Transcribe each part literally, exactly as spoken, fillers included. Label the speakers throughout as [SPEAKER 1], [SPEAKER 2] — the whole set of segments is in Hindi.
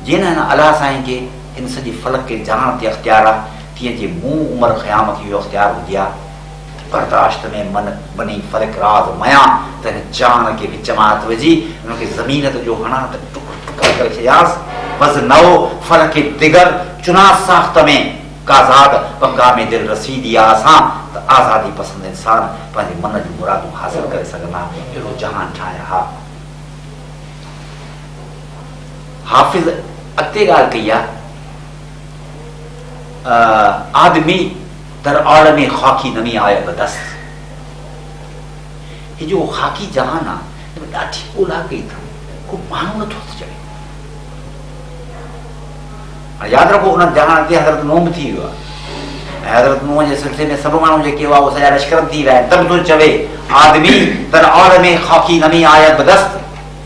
[SPEAKER 1] जिन है ना अल्लाह साईं के इन सॼे फलक के जहान ते अख्तियार आहे तीअं जे मूं उमर क़यामत इहो अख्तियार हुजे हा बर्दाश्त में मन बनी फलक राज मया त हिन जान के विच मां हथ विझी हुनखे ज़मीन ते जो हणा त टुकर टुकर करे छॾियासि बस नओ फलक दिगर चुना साख्त में काज़ाद पंगा में दिल रसीदी आहे असां त आज़ादी पसंद इंसान पंहिंजे मन जूं मुरादूं हासिल करे सघंदा अहिड़ो जहान ठाहिया हा। हाफ़िज़ अॻिते ॻाल्हि कई आहे आदमी दर आलम ख़ाकी नमी आया बदस्त ये जो खाकी जहान आहे ॾाढी ओला कई अथऊं को माण्हू नथो चढ़े। यादि रखो उन जहान ते हज़रत नूह थी वियो आहे ऐं हज़रत नूह जे सिलसिले में सभु माण्हू जेके हुआ उहे सॼा लश्कर थी विया आहिनि तब थो चवे आदमी दर आलम ख़ाकी नमी आया बदस्त।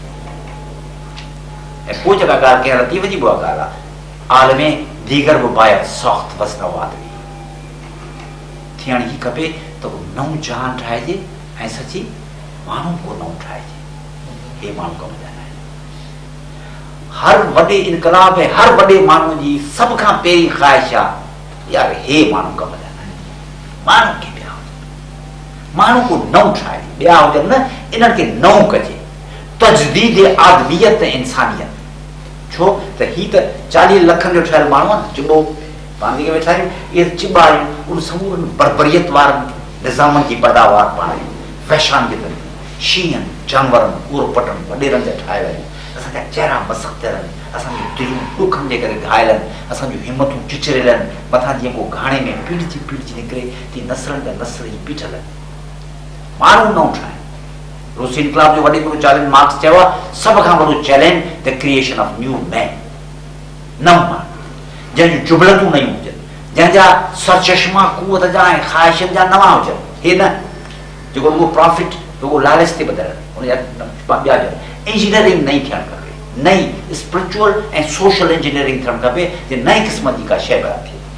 [SPEAKER 1] ऐं पोइ जेका ॻाल्हि करणु थी वञी उहा ॻाल्हि आहे आलमे दीगर बि बायत सख़्त बस नओ आदमी थियण ई खपे त उहो नओं जहान ठाहिजे ऐं सची माण्हू को नओं ठाहिजे। हे माण्हू कमु ॼाणा आहिनि हर वॾे इनकलाब ऐं हर वॾे माण्हू जी सभ खां पहिरीं ख़्वाहिश आहे यार हे माण्हू कमु ॼाणा आहिनि माण्हू खे ॿिया हुजनि माण्हू को नओं ठाहिजे ॿिया हुजनि न इन्हनि खे नओं कजे तजदीद आदमियत ऐं इंसानियत। छो त ही त चालीह लखनि जो ठहियल माण्हू आहे चिॿो पाण जेके वेठा आहियूं इहे चिॿा आहियूं उन समूरनि बरबरियत वारनि निज़ामनि जी पैदावार पाण आहियूं वैशानियतनि शींहनि जानवरनि उरपटनि वॾेरनि जा ठाहे विया आहिनि असांजा चहिरा मसख़्तर आहिनि असांजी दिलियूं ॾुखनि जे करे घायल आहिनि असांजूं हिमतूं चिचरियल आहिनि मथां जीअं को घाणे में पीड़जी पीड़जी निकिरे तीअं नसरनि जा नसर ई बीठल आहिनि माण्हू नओं ठाहे। रूसी इनकलाब जो वॾे गुरु चैलेंज मार्क्स चयो आहे सभ खां वॾो challenge the creation of new man नव माण्हू जंहिंजूं जुबलतूं नयूं हुजनि जंहिंजा सरचश्मा कुवत जा ऐं ख़्वाहिशनि जा नवां हुजनि हे न जेको रुगो प्रॉफिट रुगो लालच ते ॿधल हुनजा ॿिया हुजनि। इंजीनियरिंग नई थियणु खपे नई स्पिरिचुअल ऐं सोशल इंजीनियरिंग थियणु खपे जे नए क़िस्म जी का शइ पैदा थिए।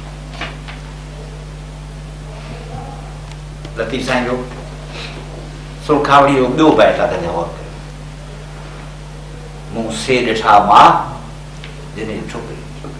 [SPEAKER 1] लतीफ़ साईं जो सुरखावड़ी जो ॿियो बैट आहे तॾहिं गौर कयो मूं से ॾिठा मां जॾहिं ॾिठो पहिरीं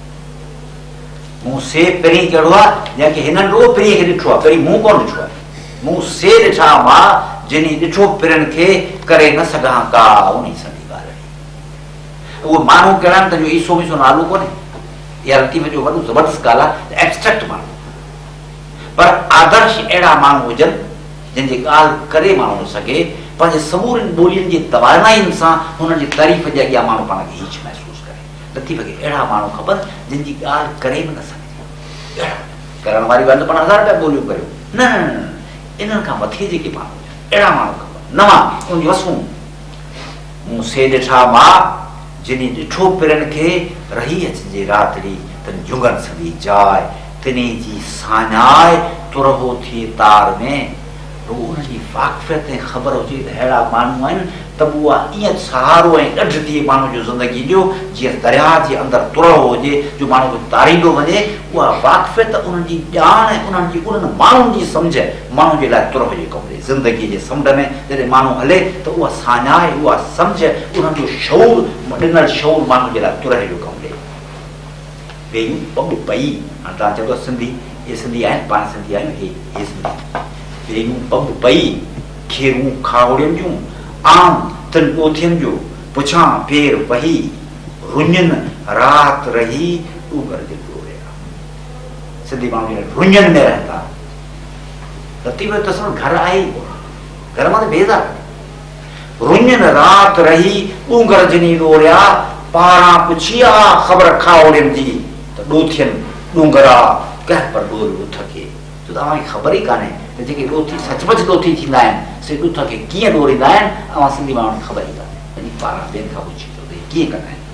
[SPEAKER 1] मूं से पहिरीं कहिड़ो आहे जंहिंखे हिननि रुगो पहिरीं खे ॾिठो आहे पहिरीं मूं कोन ॾिठो आहे मूं से ॾिठा मां जॾहिं ॾिठो पिरनि खे करे न सघां का उन सॼी ॻाल्हि उहे माण्हू कहिड़ा आहिनि त जो ईसो वीसो नालो कोन्हे इहा लतीफ़ जो वॾो ज़बरदस्त ॻाल्हि आहे एब्स्ट्रैक्ट माण्हू पर आदर्श अहिड़ा माण्हू हुजनि जंहिंजी ॻाल्हि करे माण्हू न सघे पंहिंजे समूरनि ॿोलियुनि जी तवानाइनि सां हुननि जी तारीफ़ जे अॻियां माण्हू पाण खे हीच महसूसु करे लतीफ़ खे अहिड़ा माण्हू खपनि जंहिंजी ॻाल्हि करे बि न सघे अहिड़ा करण वारी ॻाल्हि त पाण हज़ार रुपया ॿोलियूं करियो न न इन्हनि खां मथे जेके माण्हू हुजनि अहिड़ा माण्हू खपनि नवां उनजी वसूं मूं से ॾिठा मां जिनी ॾिठो पिरनि खे रही अचिजे रातिड़ी तन जुगन सॼी जाइ तिनी जी साञाए तुरहो थिए तार में उनजी वाक़फ़ियत ऐं ख़बर हुजे त अहिड़ा माण्हू आहिनि त उहा ईअं सहारो ऐं ॾढ थिए माण्हू जो ज़िंदगी जो जीअं दरिया जे अंदरि तुरहो हुजे जो माण्हू खे तारींदो वञे उहा वाक़फ़ियत उन्हनि जी ॼाण ऐं उन्हनि जी उन्हनि माण्हुनि जी सम्झ माण्हू जे लाइ तुरह जे कमु ॾे ज़िंदगीअ जे समुंड में जॾहिं माण्हू हले त उहा साञाए उहा सम्झ उन्हनि जो शऊर ॾिनल शऊर माण्हू जे लाइ तुरह जो कमु ॾे ॿियूं पग पई हाणे तव्हां चओ सिंधी इहे सिंधी आहिनि पाण सिंधी आहियूं हे हे सिंधी ॿियूं पग पई खेरूं खावड़ियुनि जूं आम तिन ॻोथियुनि जो पुछां पेर वही रुञनि राति रही ऊगर जे ॾोरिया सिंधी माण्हू रुञनि में रहंदा लतीफ़ तस्वीर घर आहे घर मां त बेज़ार रुञनि राति रही ऊगर जिनी ॾोरिया पारां पुछी आहे ख़बर खावड़ियुनि जी त ॾोथियनि ॾूंगरा कंहिं पर ॾोर ॾुथ खे जो तव्हांखे ख़बर ई कान्हे त जेके ॾोथी सचमुच ॾोथी थींदा आहिनि से ॾुथ खे कीअं ॾोरींदा आहिनि अवां सिंधी माण्हुनि खे ख़बर ई कान्हे पारां ॿियनि खां पुछी थो त कीअं कंदा आहिनि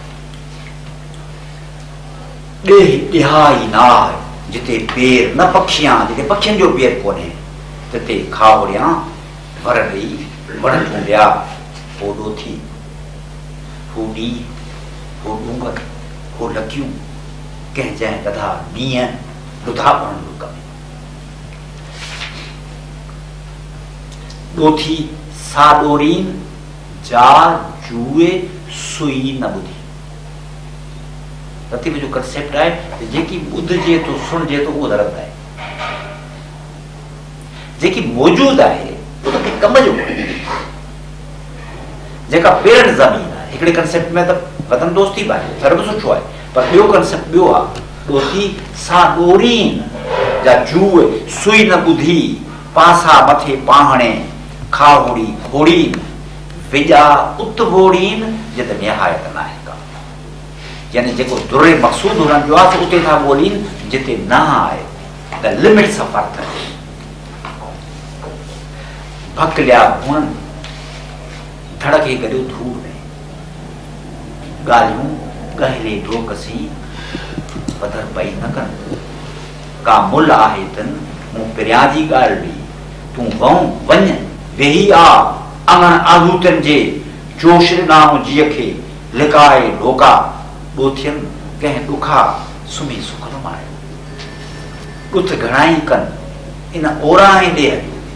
[SPEAKER 1] ॾे ॾिहाई न आहे जिते पेर न पखियां जिते पखियुनि जो पेर कोन्हे तिते खावड़ियां वर ॾेई वणनि विया हो ॾोथी हो ॾी हो ॾूंगर हो लकियूं कंहिं जंहिं गधा ॾींहं ॾुधा पढ़ण जो कमु ॾोथी सा ॾोरीन जा जूए सुई न ॿुधी लतीफ़ जो कंसेप्ट आहे त जेकी ॿुधजे थो सुणजे थो उहो धर्म आहे, जेकी मौजूद आहे उहो त कम जो कोन्हे, जेका पेरनि ज़मीन आहे। हिकिड़े कंसेप्ट में त वतन दोस्ती बि आहे, धर्म सुठो आहे, पर ॿियो कंसेप्ट ॿियो आहे, दोस्ती सां ॾोरीन जा जूए सुई न ॿुधी पासा मथे पाहणे खाहोड़ी खोड़ीन विजा उत बोड़ीन जिते निहायत न आहे का, यानी जेको दुरे मक़सूद हुननि जो आहे उते था ॿोलीन जिते न आहे, द लिमिट्स ऑफ अर्थ। भकलिया हुअनि धड़के करियो धूड़ में, ॻाल्हियूं गहले ढोकसी पधर पई न कनि, का मुल आहे तन मूं पिरियां जी ॻाल्हि बि तूं वऊं वञ वेही आ अङण आगूतनि जे जोश ॾांहुं जीअ खे लिकाए ढोका ॾोथियनि कंहिं ॾुखा सुम्ही सुख नमाए, ॾुथ घणाई कनि इन ओराए ॾे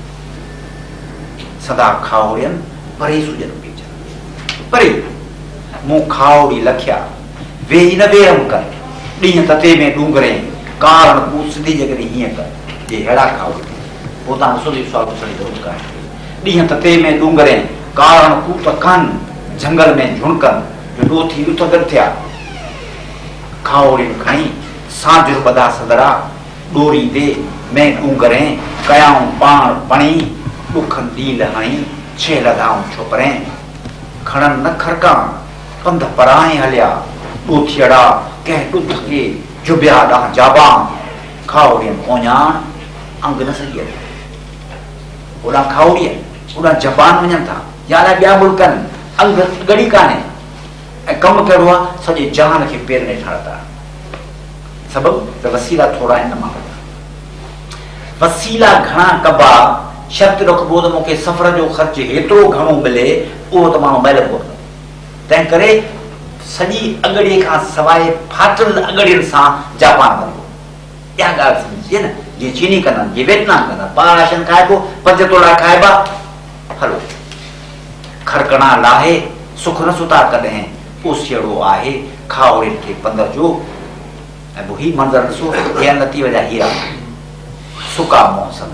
[SPEAKER 1] सदा खाओड़ियनि परे सुजन पीचनि परे मूं खाओड़ी लखिया वेही न बेरम कर ॾींहं तते में डूंगरे कारण तूं सिधी जॻह हीअं कर जे अहिड़ा खाओड़ी पोइ तव्हां ॾिसो थी सुवाल पुछण जी ज़रूरत कान्हे। ॾींहं तते में डूंगरे कारण तूं त कनि झंगल में झुणकनि जो ॾोथी ॾुथ गॾु थिया, खाओड़ियुनि खणी साजुर ॿधा सदरा ॾोरी दे में डूंगरे कयाऊं पाण पणी ॾुखनि ॾील हणी छे लधाऊं छोपरे खणनि न खरका पंध पराए हलिया ॾोथियड़ा कंहिं ॾुध खे जुबिया ॾांहुं जाबा खाओड़ियुनि ओञाण अंग न सही ओॾां खाओड़ी ओॾां जबान वञनि था या अलाए ॿिया मुल्क आहिनि अंग गड़ी कान्हे ऐं कमु कहिड़ो आहे सॼे जहान खे पेर में ठाहिया सबबु त वसीला थोरा आहिनि न मां वसीला घणा कबा शर्त रखबो त मूंखे सफ़र जो ख़र्च हेतिरो घणो मिले उहो त माण्हू महिल कोन, तंहिं करे सॼी अगड़ीअ खां सवाइ फाटल अगड़ियुनि सां जापान कंदो, इहा ॻाल्हि सम्झिजे न। जीअं चीनी कंदा, जीअं वियतनाम कंदा, ॿार राशन खाइबो पंज तोड़ा खाइबा हलो खरकणा लाहे सुख न सुता कॾहिं ओसियड़ो आहे खाओड़ियुनि खे पंध जो। ऐं पोइ हीउ मंज़र ॾिसो हे लतीफ़ जा हीरा सुका मुंहुं संग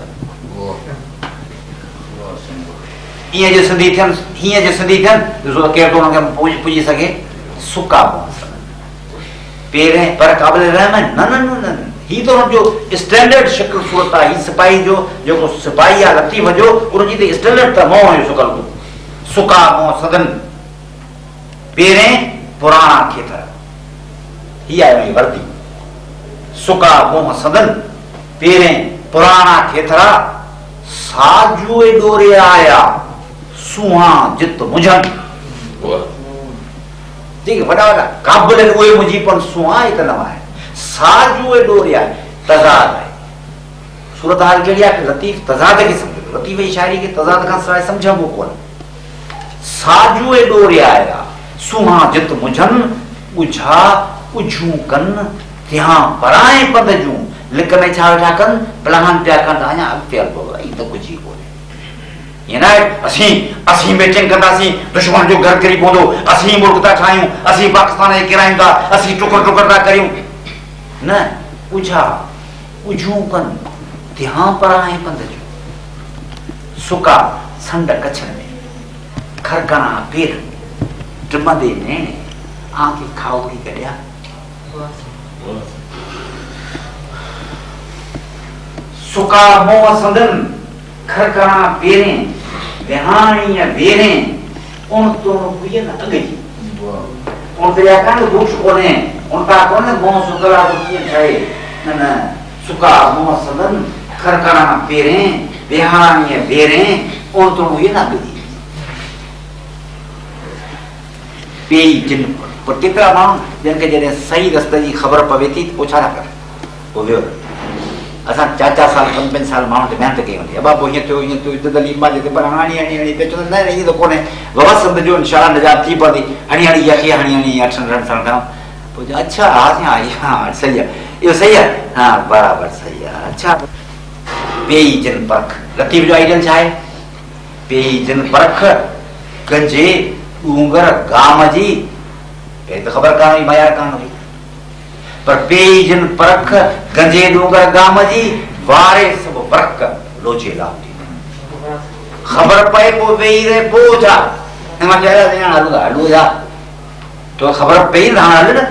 [SPEAKER 1] ईअं जे सिंधी थियनि हीअं जे सिंधी थियनि ॾिसो त केरु थो हुनखे पुॼी सघे सुका मुंहुं संग पेरें पर क़ाबिल रहम न न न न ही तो जो स्टैंडर्ड शक्ल सूरत आहे। ही सिपाही जो जेको सिपाही आहे लतीफ़ जो उनजी त स्टैंडर्ड त मुंहुं जो शकल सुका मुंहुं सदन पेरें पुराणा खेतर ही आहे वर्दी सुका मुंहुं सदन पेरें पुराणा खेतरा साजुए डोरे आया सुहा जित मुझन ठीक है वॾा वॾा काबिल उहे मुंहिंजी पण सुहा हिकु न आहे साजुए डोरे आया तज़ाद आहे सूरत हाल कहिड़ी आहे लतीफ़ तज़ाद खे सम्झो लतीफ़ जी शाइरी खे तज़ाद खां सवाइ सम्झबो कोन। साजुए डोरे आया सुहा जित मुझन ॿुझा ॿुझूं कनि तिहां पराए पंध जूं लिक में छा वेठा कनि प्लान पिया कनि अञा अॻिते हलबो ई त कुझु ई कोन्हे। ईअं न आहे असीं असीं मीटिंग कंदासीं दुश्मन जो घर किरी पवंदो, असीं मुल्क था ठाहियूं, असीं पाकिस्तान खे किरायूं था, असीं टुकर टुकर था करियूं, न ॿुझा ॿुझूं कनि तिहां पराए पंध जूं सुका संड कच्छनि में खरकणा पेर टिमंदे नेणे आंखे खाओड़ी कढिया सुका मुंहुं संदन खरकणा पेरें विहाणीअ वेरें उण तोण हुई न अॻिजी उण त या कान बुक्स कोन्हे उण त कोन्हे मुंहुं सुकला तो कीअं ठहे न न सुका मुंहुं संदन खरकणा पेरें विहाणीअ वेरें उण तोण हुई न अॻिजी पेई जिन पर केतिरा माण्हू जिन खे जॾहिं सही रस्ते जी ख़बर पवे थी पोइ छा था कनि पोइ वियो असां चार चार साल पंज पंज साल माण्हू ते महिनत कई हूंदी आहे बाबो हीअं थियो हीअं थियो दलील मां जेके पर हाणी हणी हणी पियो चवंदा न ईअं त कोन्हे बाबा सभु जो इनशाला निजात थी पवंदी हणी हणी इहा कीअं हणी हणी अठनि ॾहनि साल खां पोइ अच्छा हा हा हा सही आहे इहो सही आहे हा बराबरि सही आहे अच्छा पेई जिन परख लतीफ़ जो आइडियल छा आहे पेई जिन परख गंजे डूंगर गाम जी हे त ख़बर कान हुई मयार कान हुई पर पेई जिन परख गंजे डूंगर गाम जी वारे सब बरक लोचे लाउंदी खबर पए पो वेई रे बोझा एमा चला देना हलू हलू जा तो खबर पई ना हल न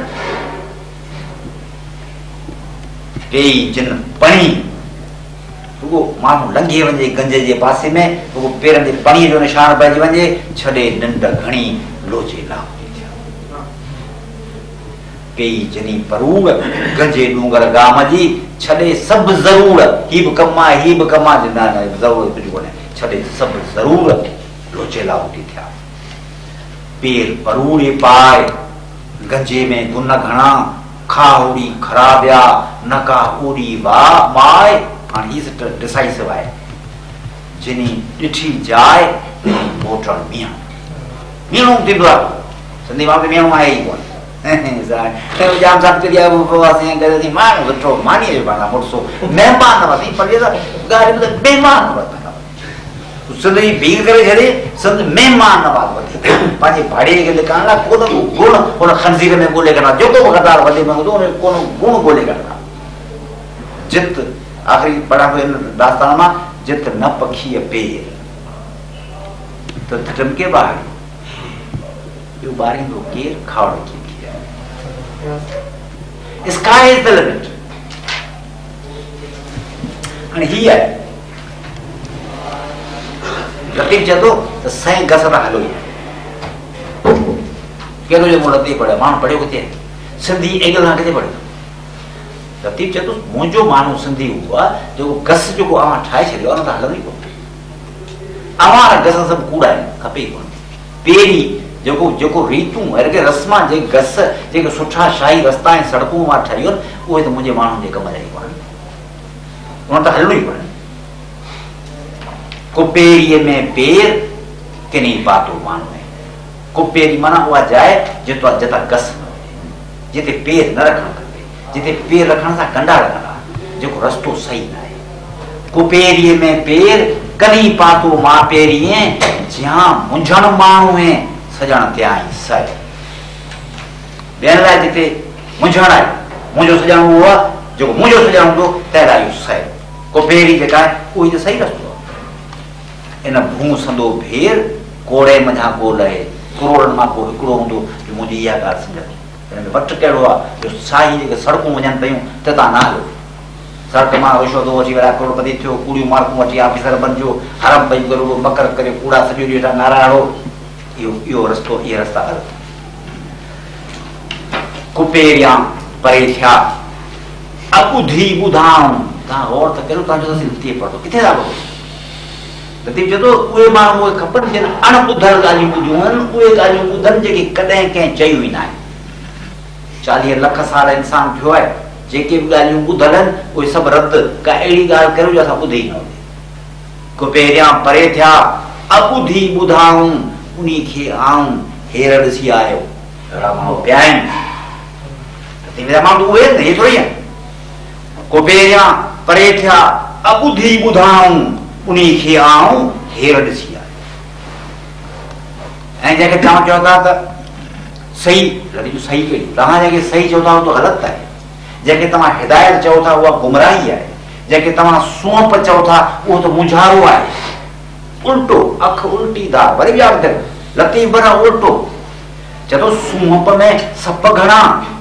[SPEAKER 1] पेई जिन पणी वो मानू लंघी वञे गंजे जे पासे में वो पेरन जे पणी जो निशान पइजी वञे छॾे निंड घणी लोचे लाउंदी थिया पेई जनी परूर गंजे डूंगर गाम जी छॾे सब जरूर ही भी कमा ही भी कमा जिना जरूर कुछ कोने छॾे सब जरूर लोचे लाउंदी थिया पेर परूरे पाए गंजे में गुन घणा खाउड़ी खराबिया नका उड़ी वा माए हाणे ही डिसाइसिव आहे जिनी ॾिठी जाए मोटण मियां मीणो थींदो आहे सिंधी माण्हू मीणो आहे ई कोन जाम सां चढ़िया वासी करे थी माण्हू सुठो मानी जो पाण मुड़सो महिमान न वधी पर ॻाल्हि में महिमान न वधंदा सिंधी भीड़ करे छॾे सिंध महिमान न वधी पंहिंजे भाड़े खे लिकाइण लाइ को न को गुण हुन खंज़ीर में ॻोल्हे कढा जेको बि गदार वधे मंगंदो हुन को गुण ॻोल्हे कढा जित आख़िरी पढ़ा पियो हिन दास्तान मां जित न पखीअ पेर त धटमके ॿार ॿियो ॿारींदो केरु खावड़ खे Sky is the limit. And he है लतीफ चतो तो सही गसरा हलो के तो जो मुड़ती पड़े मान पढ़े होते हैं सिंधी एगल ना किथे पढ़े लतीफ चतो मुंजो मानो सिंधी हुआ जो गस जो को आवा ठाए छरियो न हल नहीं को आवा गस सब कूड़ा है खपे को पेरी जेको जेको रीतू हर के रस्मा जे गस जेके सुठा शाही रस्ता ऐं सड़कूं मां ठहियो उहे त मुंहिंजे माण्हुनि जे कम जा ई कोन्हनि उन त हलणो ई कोन्हे कुपेरीअ में पेर किनी पातो माण्हू में कुपेरी माना उहा जाइ जितां जितां गस न हुजे जिते पेर न रखणु खपे जिते पेर रखण सां कंडा लॻंदा जेको रस्तो सही न आहे कुपेरीअ में पेर कनी पातो मां पेरीअ जहां मुंझण माण्हू ऐं सजण त्या सह ॿियनि लाइ जिते मुंझण आहे मुंहिंजो सजण उहो आहे जेको मुंहिंजो सजण हूंदो तंहिं लाइ इहो सह को पहिरीं जेका आहे उहो त सही रस्तो आहे इन भू संदो भेर कोड़े मथां को लहे करोड़नि मां को हिकिड़ो हूंदो जो मुंहिंजी इहा ॻाल्हि सम्झंदी हिन में वटि कहिड़ो आहे जो साई जेके सड़कूं वञनि पियूं त तव्हां न हलो सड़क मां रिश्वतो वठी विया करोड़पति थियो कूड़ियूं मार्कूं वठी ऑफिसर बणिजो हरम पई करो मकर करे कूड़ा सॼो ॾींहुं वेठा नारायणो यो यो रस्तो ये रास्ता हल कुपेरिया परे थिया अबुधी बुधाऊं ता और त करो ता जो सिलती पड़ो किथे दा लतीफ जदो उहे माण्हू उहे खपनि जिन अणॿुधल ॻाल्हियूं ॿुधियूं आहिनि उहे ॻाल्हियूं ॿुधनि जेके कॾहिं कंहिं चयूं ई न आहिनि चालीह लख साल इंसान थियो आहे जेके बि ॻाल्हियूं ॿुधल आहिनि उहे सभु रद्द का अहिड़ी ॻाल्हि करियो जो असां ॿुधे ई न हुजे कुपेरिया परे थिया अबुधी ॿुधाऊं उन्हीं खे आऊं हेर ॾिसी आयो अहिड़ा माण्हू पिया आहिनि त माण्हू उहे न हे थोरी आहे कुपेरिया परे थिया अबुधी ॿुधाऊं उन्हीं खे आऊं हेर ॾिसी आयो ऐं जंहिंखे तव्हां चओ था त सही लड़ी सही कई तव्हां जंहिंखे सही चओ था उहो त ग़लति आहे जंहिंखे तव्हां हिदायत चओ था उहा गुमराही आहे जंहिंखे तव्हां सूंप चओ था उहो त मुंझारो आहे उल्टो अख उल्टी दार वरी ॿिया ॿुधायो लतीफ बना उल्टो चतो सूंप में सप घणा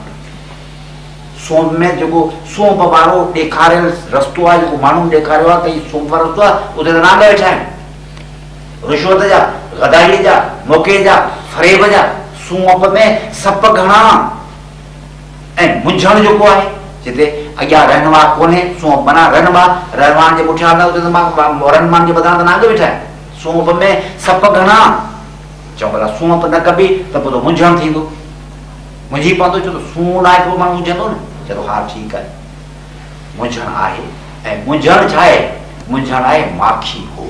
[SPEAKER 1] सूंप में जेको सूंप वारो ॾेखारियल रस्तो आहे जेको माण्हू ॾेखारियो आहे त हीउ सूंप वारो रस्तो आहे उते त नांग वेठा आहिनि रिश्वत जा गदाईअ जा मौक़े जा फरेब जा सूंप में सप घणा ऐं मुंझण जेको आहे जिते अॻियां रहनुमा कोन्हे सूंप माना रहनुमा रहमान जे पुठियां हलंदा उते त मां रहनुमान जे बदिरां त नांग वेठा आहिनि सूंप में सप घणा चओ भला सूंप न कबी त पोइ मुंझण थींदो मुंझी पवंदो छो त सूंह आहे हिकिड़ो माण्हू मुंझंदो न चलो हा ठीकु आहे मुंझण आहे ऐं मुंझण छा आहे मुंझण आहे माखी हो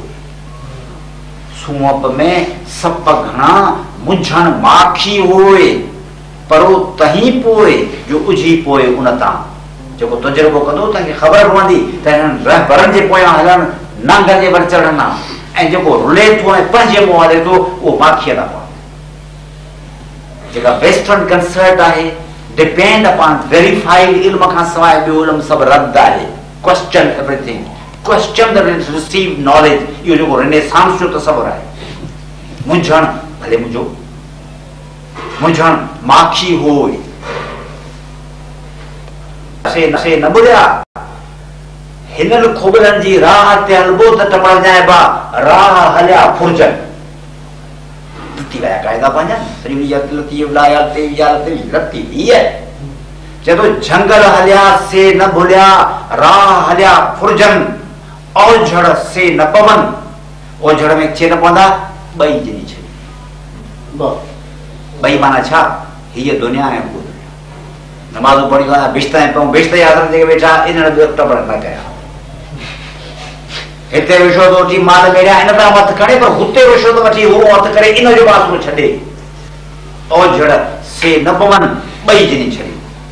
[SPEAKER 1] सूंप में सप घणा मुंझण माखी होए परो तहीं पोइ जो उझी पोइ उन तां जेको तजुर्बो कंदो तव्हांखे ख़बर पवंदी त हिननि रहबरनि जे पोयां हलणु नांग जे वर चढ़ण आहे ऐं जेको रुले थो ऐं पंहिंजे मुंहुं हले थो उहो माखीअ था पवनि जेका वेस्टर्न कंसर्ट आहे डिपेंड अपॉन वेरीफाइड इल्म खां सवाइ ॿियो इल्म सभु रद्द आहे। Question everything, question the receive knowledge, इहो जेको रेनेसांस जो तस्वर आहे। मुंझण भले मुंहिंजो मुंझण माखी होय से न से न बुलिया हिननि खोबरनि जी राह ते हलबो त टपणजाइबा, राह हलिया फुरजन लती विया क़ाइदा पंहिंजा सॼी लती लाया ते विया लती थी आहे। चए थो झंगल हलिया से न भुलिया, राह हलिया फुरजन, ओझड़ से न पवन। ओझड़ में चे न पवंदा ॿई जणी छॾी। ॿई माना छा, हीअ दुनिया ऐं उहा दुनिया। नमाज़ूं पढ़ी वञा बिश्त ऐं बिश्त यादनि जेके वेठा इन्हनि ॿियो टपड़ न कया। हिते विछो थो वठी माल मेड़िया इन तां मथु खणे, पर हुते विछो थो वठी उहो हथु करे इन जो पासो छॾे। ओझड़ से न पवन, ॿई जणी छॾी।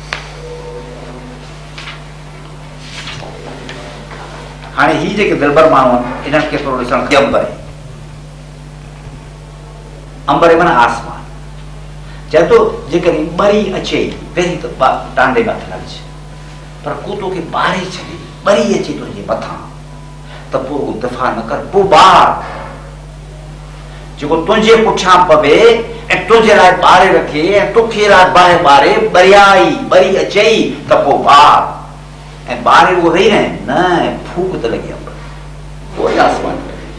[SPEAKER 1] हाणे ही जेके दिलबर माण्हू आहिनि इन्हनि खे थोरो ॾिसणु अंबरे अंबरे माना आसमान। चए थो जेकॾहिं ॿरी अचे पहिरीं त टांडे मथे न विझ, पर को तोखे ॿारे छॾे, ॿरी अचे तुंहिंजे मथां त पोइ दफ़ा न कर, पोइ ॿार जेको तुंहिंजे पुठियां पवे ऐं तुंहिंजे लाइ ॿारे रखे ऐं तोखे लाइ ॿारे ॿारे ॿरियाई ॿरी अचई त पोइ ॿार ऐं ॿारे उहो रही रहे न फूक त लॻी अंब पोइ आसमान।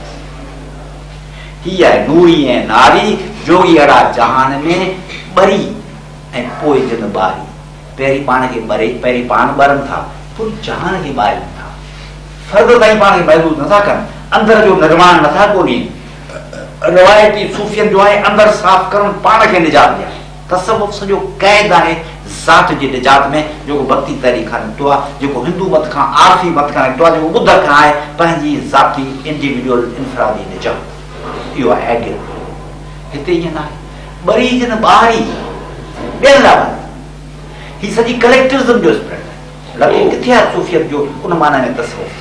[SPEAKER 1] ही आहे नूरी ऐं नारी जोगी अड़ा जहान में ॿरी ऐं पोइ जन ॿारी। पहिरीं पाण खे ॿरे, पहिरीं पाण ॿरनि था, पोइ जहान खे ॿारनि था। फर्द ताईं पाण खे महसूस नथा कनि, अंदर जो निर्माण नथा कोन्हे। रवायती सूफ़ियनि जो आहे अंदर साफ़ करणु पाण खे निजात ॾियणु। तसव्वुफ़ सॼो क़ैद आहे ज़ात जी निजात में, जेको भक्ति तहरीक खां निकितो आहे, जेको हिंदू मत खां आरफी मत खां निकितो आहे, जेको ॿुध खां आहे पंहिंजी ज़ाती इंडिविजुअल इनफरादी निजात। इहो आहे आइडियल। हिते ईअं न आहे ॿरी जन ॿारी ॿियनि लाइ ही सॼी कलेक्टिविज़म जो स्प्रेड आहे। लॻे किथे आहे सूफ़ियत जो उन माना में तसव्वुफ़।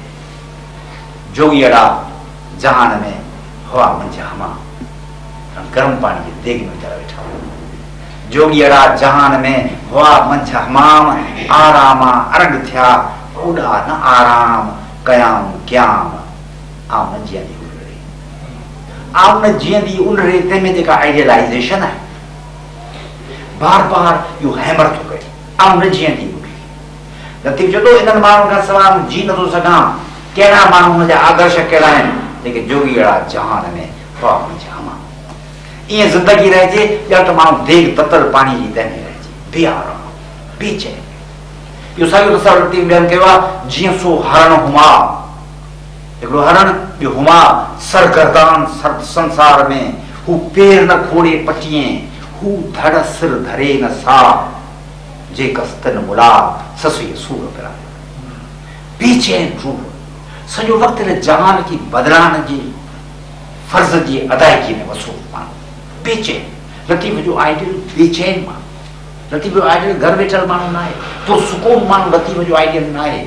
[SPEAKER 1] जोगी अड़ा जहान में हवा मंझि हमा, गरम पानी जी देग में वीचारा वेठा। जोगी अड़ा जहान में हवा मंझि हमाम, आराम अरग थिया ओॾा न आराम कयाम क्याम। आम न जीअंदी उनरे, आम न जीअंदी उनरे, तंहिंमें जेका आइडियलाइज़ेशन आहे बार बार इहो हैमर थो करे, आम न जीअंदी उनरे। लतीफ़ चए थो इन्हनि माण्हुनि खां सवाइ जी नथो सघां। कहिड़ा माण्हू हुनजा आदर्श कहिड़ा आहिनि, जेके जोगी अड़ा जहान में हवा मंझि हमा। ईअं ज़िंदगी रहिजे या त माण्हू देग ततल पाणी जी तंहिं में रहिजे, बेआराम बेचैन। इहो साॻियो तस्वर लतीफ़ ॿियनि कयो आहे जीअं सो हरण हुमा। हिकिड़ो हरण, ॿियो हुमा सरगर्दान संसार में। हू पेर न खोड़े पटिए, हू धड़ सिर धरे न सा, जे कस्तन मुला ससुई सूर पिया। बेचैन रूह सॼो वक़्तु जहान खे बदिलाइण जी फर्ज़ जी अदायगी में मसरूफ़ माण्हू बेचैन। लतीफ़ जो आइडियल बेचैन माण्हू, लतीफ़ जो आइडियल घर वेठल माण्हू न आहे, पुरसुकून माण्हू लतीफ़ जो आइडियल न आहे।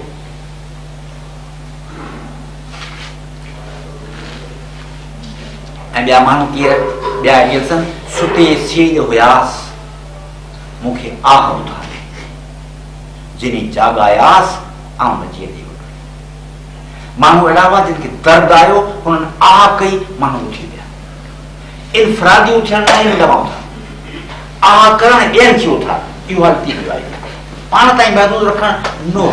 [SPEAKER 1] ऐं ॿिया माण्हू केर ॿिया आइडियल सन, सुते सीड़ हुयास मूंखे आह उथारे, जिनी जाॻायास आउं न जीअंदी। माण्हू अहिड़ा हुआ जिन खे दर्द आयो, हुननि आह कई, माण्हू उथी विया। इनफरादी उथियण न आहिनि दवाऊं था, आह करणु ॿियनि खे उथार, इहो हालत थी वियो आहे। पाण ताईं महदूद रखणु नो।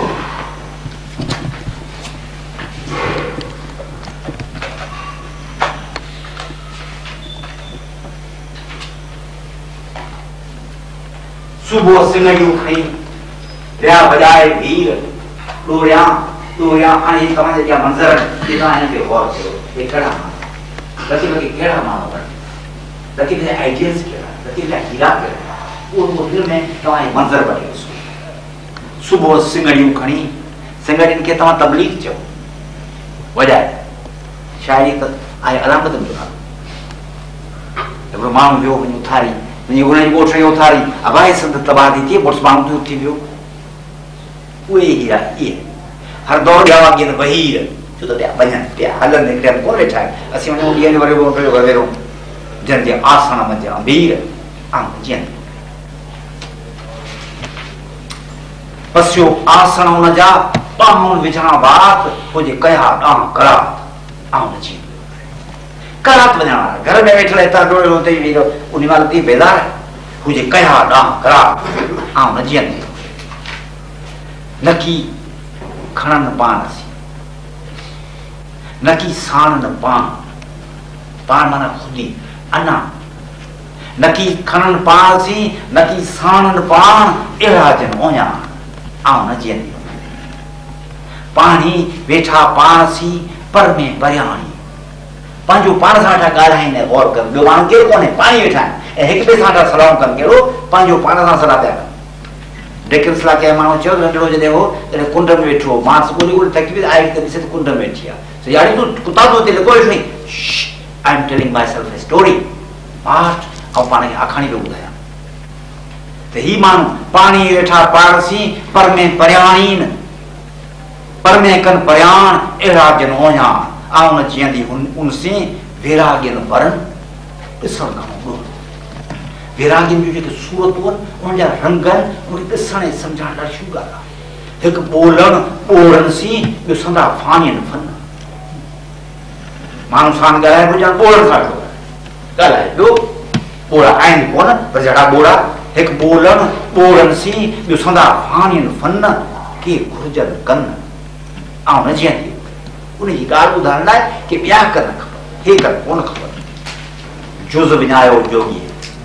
[SPEAKER 1] सुबुह सिंगड़ियूं खई विया बजाए भीड़ ॾोरिया ॾोरिया। हाणे तव्हांजे जेका मंज़र आहिनि तव्हां हिन खे गौर कयो, हे कहिड़ा माण्हू, लतीफ़ खे कहिड़ा माण्हू आहिनि, लतीफ़ जा आइडियल्स कहिड़ा, लतीफ़ जा हीरा कहिड़ा, उहो दिलि में तव्हां इहे मंज़र वठी ॾिसो। सुबुह सिंगड़ियूं खणी, सिंगड़ियुनि खे तव्हां तबलीग चओ, वॼाए शायरी त आहे अलामतनि जो नालो। हिकिड़ो माण्हू वियो वञी उथारी, वञी हुनजी ॻोठणी उथारी, अबाए सिंध तबाह थी थिए, मुड़ुसु माण्हू बि उथी वियो। उहे हीरा इहे हर दौर ॼावा कीअं वहीर, छो त ॿिया वञनि पिया हलनि निकिरनि कोन वेठा आहिनि। असीं वञूं ॾींहं जो वरी उहो गवेरो जंहिंजे आसण मंझि अमीर ऐं जीअं पसियो आसन उन जा पाहुन विझणा बात हुजे कया ॾां करात आउं नची करात वञणा घर में वेठल हितां डोड़े हुते ई उन महिल थी बेदार हुजे कया ॾां करात आउं न जीअंदी नकी खणनि पाण सी नकी साणनि पाण पाण माना खुदी अना नकी खणनि पाण सी नकी साणनि पाण अहिड़ा जन ओञा आउं न जीअंदी पाणी वेठा पाण सी पर में परियाणी पंहिंजो पाण सां वेठा ॻाल्हाइनि गौर कर ॿियो माण्हू केरु कोन्हे पाणी वेठा आहिनि ऐं हिक ॿिए सां वेठा सलाहूं कनि कहिड़ो पंहिंजो पाण सां सलाह पिया कनि डेकिन सलाह कया माण्हू चयो नंढड़ो जॾहिं हो तॾहिं कुंड में वेठो हो मां ॻोल्ही ॻोल्ही थकी पई आई त ॾिसे त कुंड में वेठी आहे यानी तूं कुता तूं हिते लिको वेठो I am telling myself a story past ऐं पाण खे आखाणी पियो ॿुधायां त ही माण्हू पाणी वेठा पाण सी पर में परियाणी पर में कन परियाण अहिड़ा जन ओञा आउं न जीअंदी उन से वैराग्यन वरन ॾिसण खां वैराग्यन जूं जेके सूरतूं आहिनि उन जा रंग आहिनि उन ॾिसण ऐं सम्झण ॾाढी ॻाल्हि आहे हिकु ॿोलण ॿोड़नि सी ॿियो संदा फाणियनि फन माण्हू सां ॻाल्हाए हुजनि ॿोड़नि सां ॻाल्हाए ॿियो ॿोड़ा आहिनि कोन पर जहिड़ा ॿोड़ा हिकु ॿोलण ॿोड़नि सी ॿियो संदा फाणियनि फन के घुर्जनि कन आउं न जीअंदी उनजी ॻाल्हि ॿुधाइण लाइ की ॿिया कन खपनि हे कन कोन खपनि जुज़ विञायो जोगीअ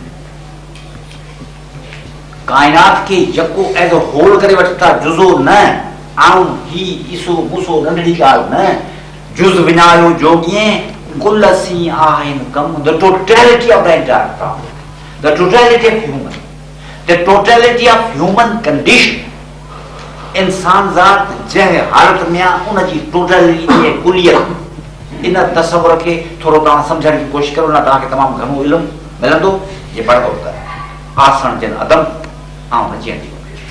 [SPEAKER 1] काइनात खे यको एज़ अ होल करे वठी था जुज़ो न आउं ही ईसो मूसो नंढड़ी ॻाल्हि न जुज़ विञायो जोगीअ गुल सी आहिनि कम the totality of the entire problem the totality of human the totality of human condition इंसान ज़ात जंहिं हालत में आहे उनजी टोटलिटी कुलियत इन तसवर खे थोरो तव्हां सम्झण जी कोशिशि करो न तव्हांखे तमामु घणो इल्मु मिलंदो जे पढ़ंदो त आसण जन अदम ऐं न जीअंदी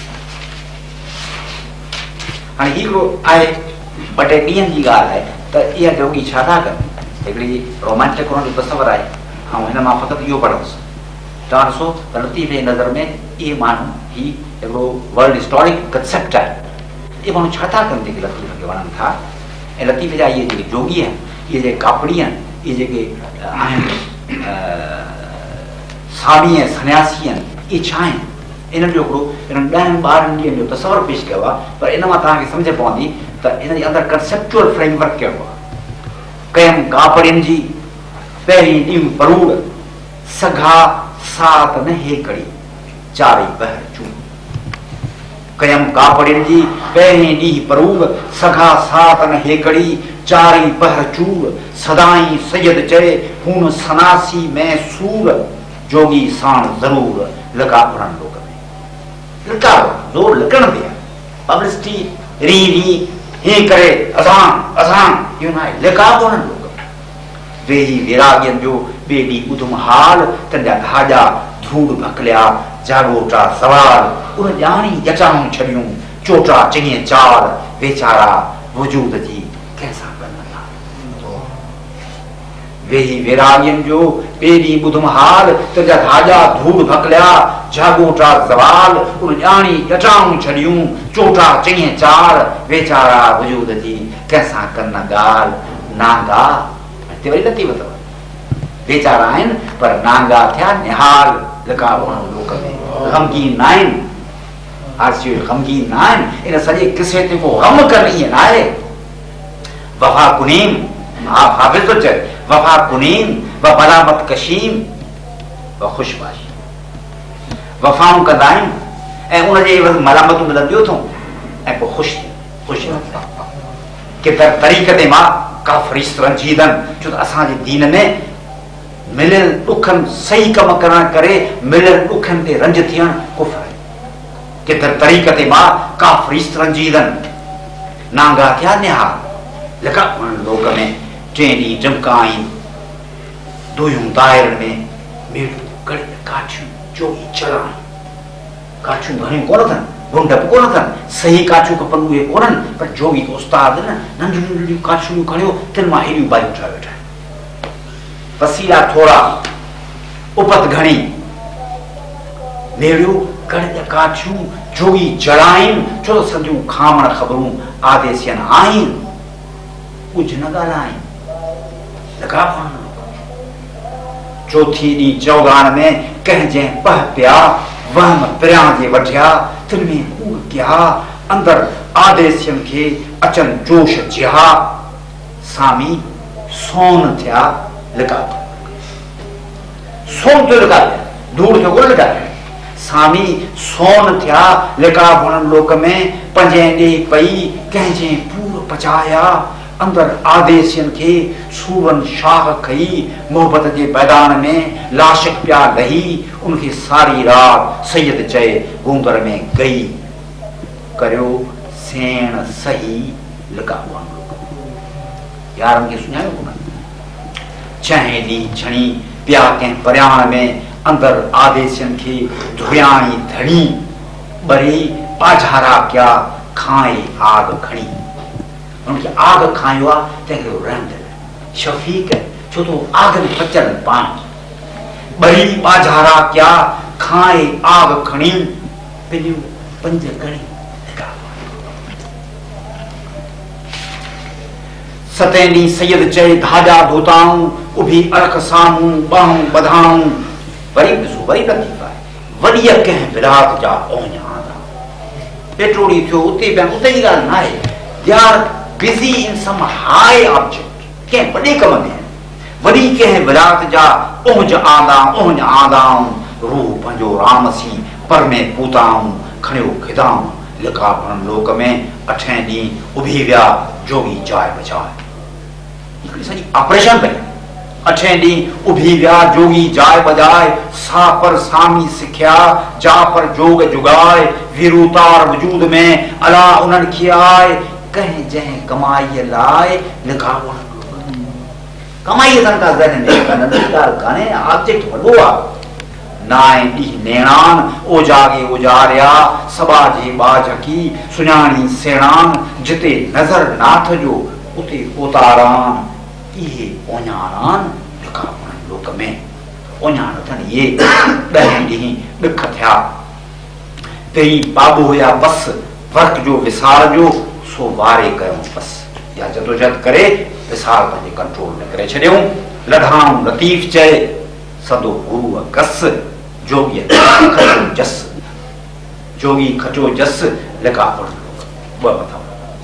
[SPEAKER 1] हाणे हिकिड़ो आहे ॿ टे ॾींहंनि जी ॻाल्हि आहे त इहा जोगी छा था कनि हिकिड़ी रोमांटिक हुननि जो तसवर आहे ऐं हिन मां फ़क़ति इहो पढ़ंदुसि तव्हां ॾिसो त लतीफ़े नज़र में इहे माण्हू ही हिकिड़ो वर्ल्ड हिस्टोरिक कंसेप्ट आहे इहे माण्हू छा था कनि जेके लतीफ़ खे वणनि था ऐं लतीफ़े जा इहे जेके जोगी आहिनि इहे जेके कापड़ी आहिनि इहे जेके आहिनि सामी ऐं सन्यासी आहिनि इहे छा आहिनि इन्हनि जो हिकिड़ो हिननि ॾहनि ॿारहंनि ॾींहंनि जो तसवर पेश कयो आहे पर इन मां तव्हांखे सम्झ पवंदी त हिन जे अंदरि कंसेप्चुअल फ्रेमवर्क कयो आहे कयमि कापड़ियुनि जी पहिरीं ॾींहुं परूड़ सघा सात न हेकड़ी चारी बहर चूं कयम कापड़ियुनि जी पहिरीं ॾींहुं परूड़ सघा सात न हेकड़ी चारी बहर चूर सदाई सैयद चए खून सनासी में सूर जोगी साण ज़रूर लका उड़न लोक में लका ज़ोर लिकण ते पब्लिसिटी री री हे करे असां असां इहो न आहे लिका उड़न लोक में वेही विरागियनि जो ॿिए ॾींहुं ॿुधुम हाल तंहिंजा धाजा धूड़ भकलिया जागोटा सवाल उन ॼाणी जचाऊं छॾियूं चोटा चङे चार वेचारा वजूद जी कंहिंसां कनि था वेही विरागियनि जो ॿिए ॾींहुं ॿुधुम हाल तंहिंजा धाजा धूड़ भकलिया जागोटा सवाल उन ॼाणी जचाऊं छॾियूं चोटा चङे चार वेचारा वजूद जी कंहिंसां कनि ॻाल्हि नांगा हिते वरी लती वतव बेचारा आहिनि पर नांगा थिया निहाल लिका वण लोक में ग़मगीन न आहिनि आसियो ग़मगीन न आहिनि इन सॼे किसे ते को ग़म कनि ईअं न आहे वफ़ा कुनीम हा हाफ़िज़ थो चए वफ़ा कुनीम व बलामत कशीम व ख़ुशबाशी वफ़ाऊं कंदा आहियूं ऐं उनजे मलामतूं मिलंदियूं अथऊं ऐं पोइ ख़ुशि ख़ुशि केतिरे तरीक़े ते मां का फ़रिश्त रंजीदनि छो त असांजे दीन में मिलियल ॾुखनि सही कम करण करे मिलियल ॾुखनि ते रंज थियण कुफ़र आहे केतिरे तरीक़े ते मां का फ़रिश्त रंजीदनि नांगा थिया निहाल लिका लोक में टे ॾींहं जमकाई दुयूं दायरनि में मेड़ियूं कड़ी काठियूं चोई चढ़ाई काठियूं घणियूं कोन अथनि गुंड बि कोन अथनि सही काठियूं खपनि उहे कोन्हनि पर जोगी त उस्ताद न नंढियूं नंढियूं काठियूं खणियो तिन मां हेॾियूं बायूं ठाहे वेठा पसीला थोड़ा उपत घणी मेड़ियूं कड़ काठियूं जोगी जड़ाइन छो तो सदियूं खामण ख़बरूं आदेसियन आइन कुछ न ॻाल्हाइन लगा पवनि। चौथी ॾींहुं चौगान में कंहिं जंहिं पह पिया वहम परियां जे वठिया तिन में कूड़ कया अंदर आदेसियन खे अचन जोश जिहा सामी सोन थिया लिका सोन तो लिका दूर थियो कोन लिका सामी सोन थिया लिका भुणन लोक में पंजे ॾे पई कंहिं जंहिं पूर पचाया अंदर आदेसियन खे सूरन शाह खई मोहब्बत जे मैदान में लाशक पिया लही उनखे सारी रात सैयद चए गूंदर में गई करियो सेण सही लिका यारनि खे सुञाणो कोन छहें ॾींहुं छणी पिया कंहिं परियाण में अंदर आदेसियन खे धुयाणी धणी ॿरे पाझारा कया खाए आग खणी उनखे आग खायो आहे तंहिंखे रंग शफ़ीक छो तो आग में पचल पाण ॿरी पाझारा कया खाए आग खणी पंहिंजूं पंज गणी सतें ॾींहुं सैयद चए धाजा धोताऊं उभी अरख साम्हूं ॿाहूं ॿधाऊं वरी ॾिसो वरी लतीफ़ आहे वॾीअ कंहिं विरात जा ओञ आंदा पेट्रोड़ी थियो उते पिया उते जी ॻाल्हि न आहे यार busy in some high object कंहिं वॾे कम में वॾी कंहिं विरात जा ओंज आंदा ओंज आंदाऊं रूह पंहिंजो रामसी पर में पूताऊं खणियो खिदाऊं लिका भुणन लोक में अठें ॾींहुं उभी विया जोगी जाए बचाए हिकिड़ी सॼी ऑपरेशन कई अठें ॾींहुं उभी विया जोगी जाए बजाए सा पर सामी सिखिया जा पर जोग जुगाए वीरूतार वजूद में अला उन्हनि खे आए कंहिं जंहिं कमाईअ लाइ लिखा कमाई अथनि का ज़हन में नंढी ॻाल्हि कान्हे ऑब्जेक्ट वॾो आहे नाए ॾींहुं नेणान ओजागे उजारिया सबा जे बाझ की सुञाणी सेणान जिते नज़र नाथ जो उते उतारान इहे ओञाणान लिखा भुणन लोक में ओञाण अथनि इहे ॾहें ॾींहुं ॾुख थिया पहिरीं बाबू हुया बस वर्क जो विसार जो सो वारे कयूं बस या जदोजहद करे विसार पंहिंजे कंट्रोल में करे छॾियूं लधाऊं लतीफ़ चए सदो गुरू कस जोगी खचो जस जोगी खचो जस लिका ॿ मथां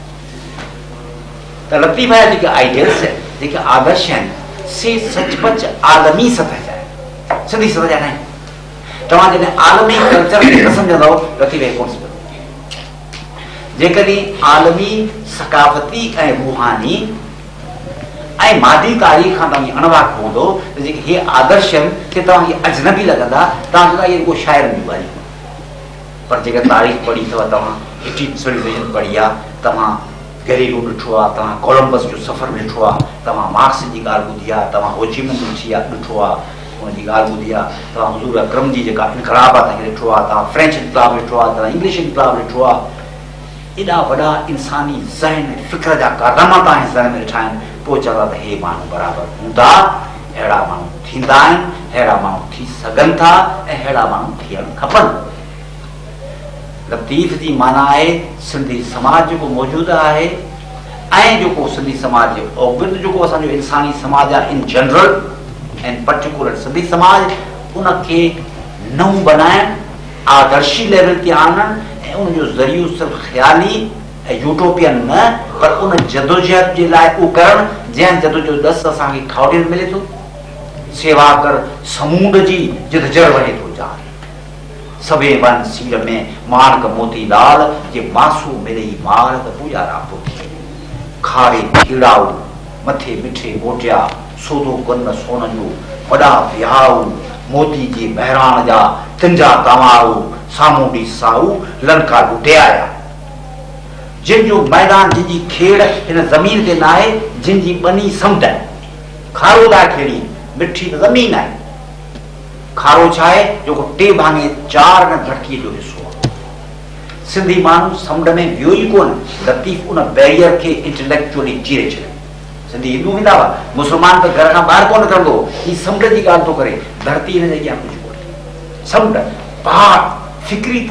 [SPEAKER 1] त लतीफ़ जा जेके आइडियल्स जेके आदर्श आहिनि से सचपच आलमी सतह जा आहिनि सिंधी सतह जा न आहिनि तव्हां जॾहिं आलमी कल्चर खे न सम्झंदव लतीफ़ कोन सम्झंदव जेकॾहिं आलमी सकाफ़ती ऐं रूहानी ऐं मादी तारीख़ खां तव्हांखे अणवाक हूंदो त जेके हे आदर्श आहिनि के तव्हांखे अजनबी लॻंदा तव्हांखे इहे को शाइरनि जूं ॻाल्हियूं पर जेका तारीख़ पढ़ी अथव तव्हां हिस्ट्री सिविलाइज़ेशन पढ़ी आहे तव्हां गैलीलियो ॾिठो आहे तव्हां कोलंबस जो सफ़र ॾिठो आहे तव्हां मार्क्स जी ॻाल्हि ॿुधी आहे तव्हां होचिमिन ॾिठी आहे ॾिठो आहे उनजी ॻाल्हि ॿुधी आहे तव्हां हज़ूर अकरम जी जेका इनक़लाब आहे तव्हांखे ॾिठो आहे तव्हां फ्रेंच इनक़लाब ॾिठो आहे तव्हां इंग्लिश इनक़लाब ॾिठो आहे एॾा वॾा इंसानी ज़हन फ़िक्र जा कारनामा तव्हां ज़हन में ॾिठा आहिनि पोइ चवंदा त हे माण्हू बराबरि हूंदा अहिड़ा माण्हू थींदा आहिनि अहिड़ा माण्हू थी सघनि था ऐं अहिड़ा माण्हू थियणु खपनि लतीफ़ जी माना आहे सिंधी समाज जेको मौजूदु आहे ऐं जेको सिंधी समाज जो औगिर्द जेको असांजो इंसानी समाज आहे इन जनरल ऐं पर्टिकुलर सिंधी समाज उनखे नओं बनाइण आदर्शी लेवल ते आणणु ऐं उनजो ज़रियो सिर्फ़ु ख़्याली ऐं यूटोपियन न पर उन जदोजहद जे लाइ उहो करणु जंहिं जदोजहद ॾस असांखे खावड़ियल मिले थो सेवा कर समूंड जी जिदजर वहे थो जान सभे वन सीर में मानक मोती लाल जे मासू मिले मार त पूजारा पोथी खारे खीड़ाऊ मथे मिठे मोटिया सोधो कन सोन जो वॾा विहाऊ मोती जे बहिराण जा तिंजा तमाऊ साम्हूं ॾी साऊ लड़का लुटे आया जिनजो मैदान जिनजी खेड़ हिन ज़मीन ते न आहे जिनजी बनी समुंड आहे खारो लाइ खेड़ी मिठी ज़मीन आहे खारो छा आहे जेको टे भाङे चार न धरतीअ जो हिसो आहे सिंधी माण्हू समुंड में वियो ई कोन लतीफ़ उन बैरियर खे इंटेलेक्चुअली चीरे छॾियो सिंधी हिंदू वेंदा हुआ मुस्लमान त घर खां ॿाहिरि कोन निकिरंदो ही समुंड जी ॻाल्हि थो करे धरती हिन जे अॻियां कुझु कोन्हे समुंड पहाड़ फिक्री तरह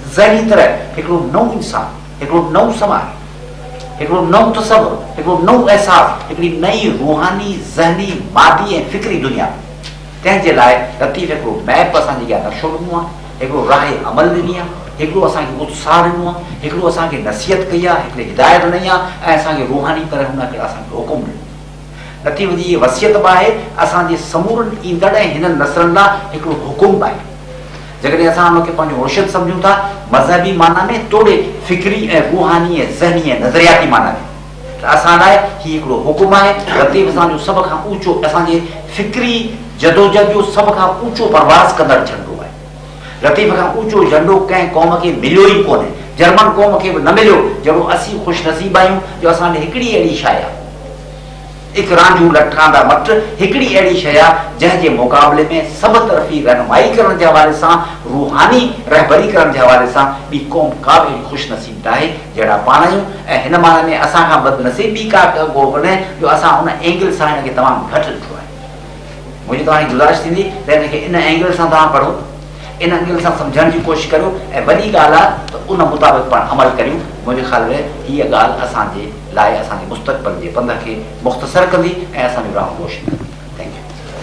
[SPEAKER 1] ज़हनी तरह हिकिड़ो नओं इंसान, हिकिड़ो नओं समाज, हिकिड़ो नओं तसवुर, हिकिड़ो नओं एहसास, हिकिड़ी नई रूहानी ज़हनी मादी ऐं फिक्री दुनिया। तंहिंजे लाइ लतीफ़ हिकिड़ो मैप असांजे अॻियां नक्शो ॾिनो आहे, हिकिड़ो राह अमल ॾिनी आहे, हिकिड़ो असांखे उत्साह ॾिनो आहे, हिकिड़ो असांखे नसीहत कई आहे, हिकिड़ी हिदायत ॾिनी आहे ऐं असांखे रूहानी तरह हुन असांखे हुकुम ॾिनो। लतीफ़ जी इहा वसियत बि आहे असांजे समूरनि ईंदड़ ऐं हिननि नसलनि लाइ हिकिड़ो हुकुम बि आहे। जेकॾहिं असां हुनखे पंहिंजो मुर्शिद सम्झूं था मज़हबी माना में तोड़े फिक्री ऐं रूहानी ऐं ज़हनी ऐं नज़रियाती माना में, त असां लाइ हीउ हिकिड़ो हुकुम आहे। लतीफ़ असांजो सभ खां ऊचो, असांजे फिक्री जदोजहद जो सभ खां ऊचो परवाज़ कंदड़ झंडो आहे। लतीफ़ खां ऊचो झंडो कंहिं क़ौम खे मिलियो ई कोन्हे, जर्मन क़ौम खे बि न मिलियो। जहिड़ो असीं ख़ुशनसीब आहियूं जो असां ॾे हिकिड़ी अहिड़ी शइ आहे, हिकु रांझू लठांदा मट, हिकिड़ी अहिड़ी शइ आहे जंहिंजे मुक़ाबले में सभ तरफ़ी रहनुमाई करण जे हवाले सां, रूहानी रहबरी करण जे हवाले सां ॿी क़ौम का बि अहिड़ी ख़ुशनसीब न आहे जहिड़ा पाण आहियूं। ऐं हिन माना में असांखां बदनसीबी का को कोन्हे जो असां उन एंगल सां हिनखे तमामु घटि ॾिठो आहे। मुंहिंजी तव्हांजी गुज़ारिश थींदी त हिनखे इन एंगल सां तव्हां पढ़ो, इन एंगल सां सम्झण जी कोशिशि करियो ऐं वॾी ॻाल्हि आहे त उन मुताबिक़ पाण अमल करियूं। मुंहिंजे ख़्याल में हीअ ॻाल्हि असांजे लाइ असांजे मुस्तक़बिल जे पंध खे मुख़्तसर कंदी ऐं असांजो राह रोशन कंदी। Thank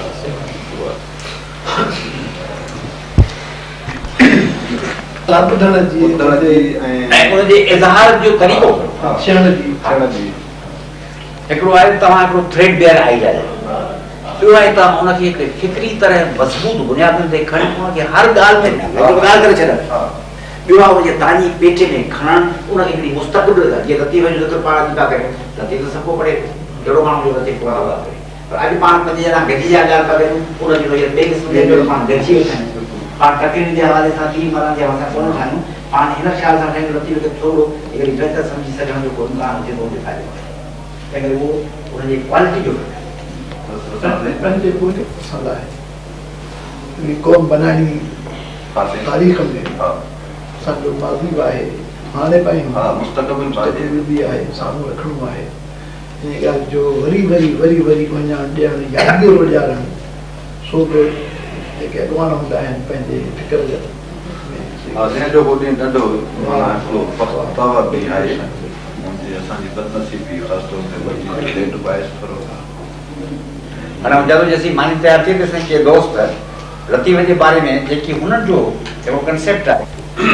[SPEAKER 1] you. ऐं उनजे इज़हार जो तरीक़ो हिकिड़ो आहे तव्हां हिकिड़ो थ्रेड बेयर आई आहे, ॿियो आहे तव्हां उनखे हिकिड़े फिक्री तरह मज़बूत बुनियादुनि ते खणी उनखे हर ॻाल्हि में हिकिड़ो ॻाल्हि करे छॾणु। ॿियो आहे उनजे ताजी पेटे में खणणु, उनखे हिकिड़ी मुस्तक़बिल जीअं लतीफ़ जो ज़िक्र पाण था कयूं। लतीफ़ त सभु पढ़े, जहिड़ो माण्हू जो लतीफ़ पढ़ंदो आहे, पर अॼु पाण पंज ॼणा गॾिजी जा ॻाल्हि था कयूं, उनजो ॿिए क़िस्म जो पाण गॾिजी वेठा आहियूं। पाण टकिरियुनि जे हवाले सां तीन मरनि जे हवाले सां कोन ठाहियूं, पाण हिन ख़्याल सां ठाहियूं लतीफ़ खे थोरो हिकिड़ी बहितर सम्झी सघण जो कोन कान हुजे थो ॾेखारियो आहे। तंहिं करे उहो उनजी क्वालिटी जो
[SPEAKER 2] पंहिंजे पूरे मसाला आहे क़ौम बनाइणी तारीख़ में असांजो माज़ी बि आहे, हाणे पायूं मुस्तक़बिल बि आहे, साम्हूं रखिणो आहे। इन ॻाल्हि जो वरी वरी वरी वरी वञणु ॾियणु यादगिरो ॾियारणु, सो बि जेके अॻवान हूंदा आहिनि पंहिंजे फिक्र जो
[SPEAKER 3] असांजी बदनसीबी
[SPEAKER 1] माना जॾहिं जैसी मानी तयारु थी त के दोस्त लतीफ़ जे बारे में जेकी हुननि जो जेको कंसेप्ट आहे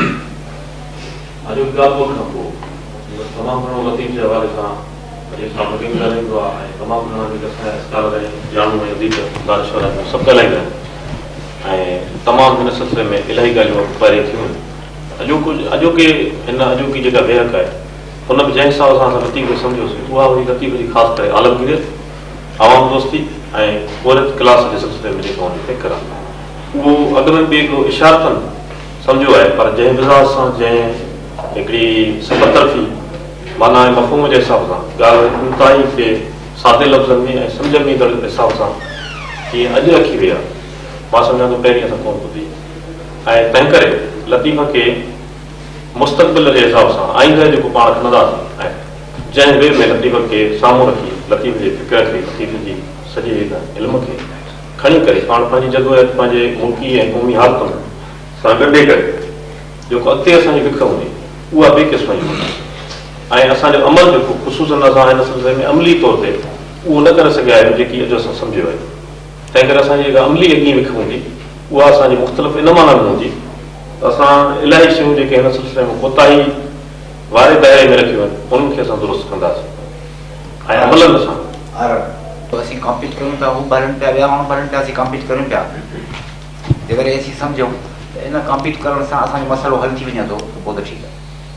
[SPEAKER 4] अॼु ॻाल्हि खां पोइ तमामु घणो लतीफ़ जे हवाले सां जेका मीटिंग ॻाल्हाईंदो आहे ऐं तमामु घणा जेके असांजा स्कॉलर आहिनि ॼाणू ऐं वधीक दानिश्वर आहिनि सभु ॻाल्हाईंदा आहिनि ऐं तमामु हिन सिलसिले में इलाही ॻाल्हियूं पहिरियों थियूं आहिनि। अॼोको अॼोके हिन अॼोकी जेका बेहक आहे हुन में जंहिं हिसाब सां असां लतीफ़ खे सम्झोसीं उहा वरी लतीफ़ जी ख़ासि करे आलमगीरियत, आवाम दोस्ती ऐं औरत क्लास जे सिलसिले में जेको हुनजी फिक्र आहे उहो अॻ में बि हिकिड़ो इशारतनि सम्झो आहे, पर जंहिं मिज़ाज सां जंहिं हिकिड़ी सभ तरफ़ी माना मफ़हूम जे हिसाब सां ॻाल्हि इंतिहाई खे सादे लफ़्ज़नि में ऐं सम्झ में ईंदड़ हिसाब सां जीअं अॼु रखी वई आहे, मां सम्झां थो पहिरीं असां कोन ॿुधी। ऐं तंहिं करे लतीफ़ खे मुस्तक़बिल जे हिसाब सां आईंदह जेको पाण खणंदासीं ऐं जंहिं वे में लतीफ़ खे साम्हूं रखी लतीफ़ जे फिक्र खे लतीफ़ जी सॼे इल्म खे खणी करे पाण पंहिंजी जदोजहद पंहिंजे मुल्की ऐं क़ौमी हालतुनि सां गॾे करे जेको अॻिते असांजी विख हूंदी उहा ॿिए क़िस्म जी हूंदी ऐं असांजो अमल जेको ख़ुशूसन असां हिन सिलसिले में अमली तौर ते उहो न करे सघिया आहियूं जेकी अॼु असां सम्झियो आहे। तंहिं करे असांजी जेका अमली अॻी विख हूंदी उहा असांजी मुख़्तलिफ़ इन माना में हूंदी त असां इलाही शयूं जेके हिन सिलसिले में कोताही वारे दायरे में रखियूं आहिनि उन्हनि खे असां दुरुस्त कंदासीं ऐं अमलनि सां
[SPEAKER 1] असीं कॉम्पीट करूं था, हू ॿारनि पिया ॿिया माण्हू ॿारनि पिया असीं कॉम्पीट करूं पिया। जेकॾहिं असीं सम्झूं त इन कॉम्पीट करण सां असांजो मसइलो हल थी वञे थो त पोइ त ठीकु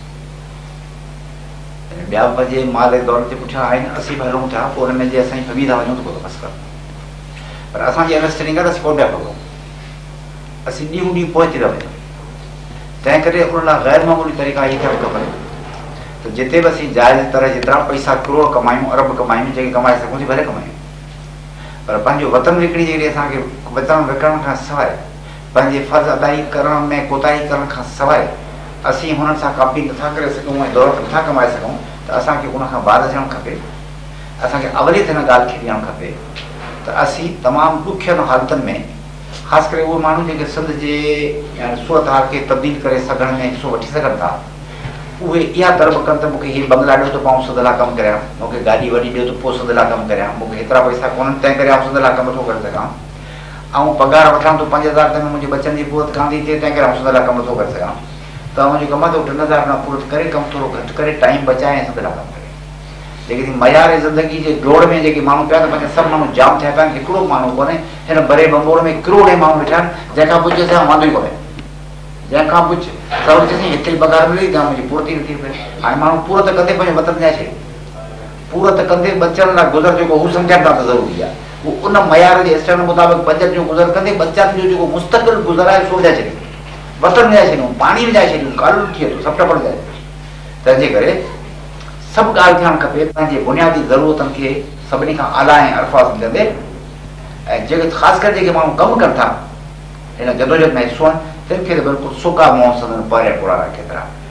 [SPEAKER 1] आहे। ॿिया पंहिंजे माल जे दौर ते पुठियां आहिनि, असीं बि हलूं था, पोइ हुन में जे असां फबी था वञूं त पोइ त बसि कर। पर असांजी अंडरस्टैंडिंग आहे त असीं कोन पिया भॻूं, असीं ॾींहं ॾींहुं पोइ थी था वञूं। तंहिं करे उन लाइ ग़ैर मामूली तरीक़ा इहे थियणु खपनि त जिते बि असीं जाइज़ तरह जेतिरा पैसा करोड़ कमायूं, अरब कमायूं, जेके कमाए सघूं थी भले कमायूं, पर पंहिंजो वतन विकिणी जहिड़ी असांखे वतन विकिणण खां सवाइ पंहिंजे फ़र्ज़ अदाई करण में कोताही करण खां सवाइ असीं हुननि सां कापी नथा करे सघूं ऐं दौलत नथा कमाए सघूं त असांखे उनखां बाज़ थियणु खपे। असांखे अवलियत हिन ॻाल्हि खे ॾियणु खपे त असीं तमामु ॾुखियनि हालतुनि में ख़ासि करे उहे माण्हू जेके सिंध जे सूरत हाल खे तब्दील करे सघण में हिसो वठी सघनि था, उहे इहा तरफ़ कनि त मूंखे हीअ बंगला ॾियो त मां सिंध लाइ कमु करियां, मूंखे गाॾी वॾी ॾियो त पोइ सिंध लाइ कमु करियां, मूंखे हेतिरा पैसा कोन्हनि तंहिं करे सिंध लाइ कमु नथो करे सघां, ऐं पघार वठां थो पंज हज़ार त मुंहिंजे बचनि जी पूरत कान थी थिए तंहिं करे सिंध लाइ कमु नथो करे सघां, त मुंहिंजो कमु आहे त टिनि हज़ार न पूरत करे कमु थोरो घटि करे टाइम बचाए ऐं सिंध लाइ कमु करे। जेकी मयार ज़िंदगी जे दौड़ में जेके माण्हू पिया त पंहिंजा सभु माण्हू जाम थिया पिया आहिनि, हिकिड़ो माण्हू कोन्हे हिन भरे बंगोर में करोड़े माण्हू वेठा आहिनि जंहिंखां पुछ असां वांदो ई कोन्हे, जंहिंखां पुछ सभु चईं हिकिड़ी पघार मिली त मुंहिंजी पूरती नथी पए। हाणे माण्हू पूरत कंदे पंहिंजे वतन जा शइ पूरत कंदे बचण लाइ गुज़र जेको हू सम्झनि था त ज़रूरी आहे, उहो उन मयार जे स्टैंड मुताबिक़ बजट जो गुज़र कंदे बचनि जो जेको मुस्तक़िल गुज़र आहे सो विझाए छॾियूं, वतन विझाए छॾियूं, पाणी विझाए छॾियूं, कालू थिए थो, सभु टपड़ विझाए। तंहिंजे करे सभु ॻाल्हि थियणु खपे पंहिंजे बुनियादी ज़रूरतनि खे सभिनी खां आला ऐं अल्फाज़ कंदे, ऐं जेके ख़ासि करे जेके माण्हू कमु कनि था हिन जदोजहद में हिसो आहिनि तिन खे त बिल्कुलु सुका मुंहुं सदन पहिरियां पुराणा केतिरा